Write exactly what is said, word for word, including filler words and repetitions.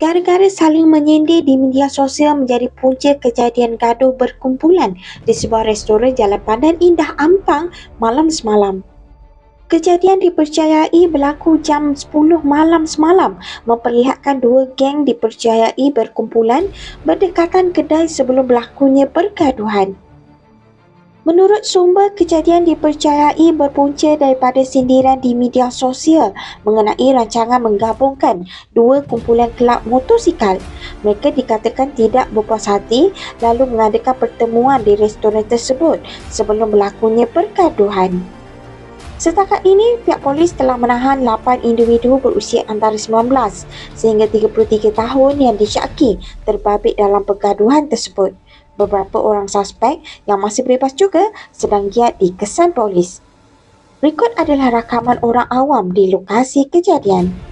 Gara-gara saling menyindir di media sosial menjadi punca kejadian gaduh berkumpulan di sebuah restoran Jalan Pandan Indah Ampang malam semalam. Kejadian dipercayai berlaku jam sepuluh malam semalam, memperlihatkan dua geng dipercayai berkumpulan berdekatan kedai sebelum berlakunya pergaduhan. Menurut sumber, kejadian dipercayai berpunca daripada sindiran di media sosial mengenai rancangan menggabungkan dua kumpulan kelab motosikal. Mereka dikatakan tidak berpuas hati lalu mengadakan pertemuan di restoran tersebut sebelum berlakunya pergaduhan. Setakat ini, pihak polis telah menahan lapan individu berusia antara sembilan belas sehingga tiga puluh tiga tahun yang disyaki terbabit dalam pergaduhan tersebut. Beberapa orang suspek yang masih bebas juga sedang giat dikesan polis. Berikut adalah rakaman orang awam di lokasi kejadian.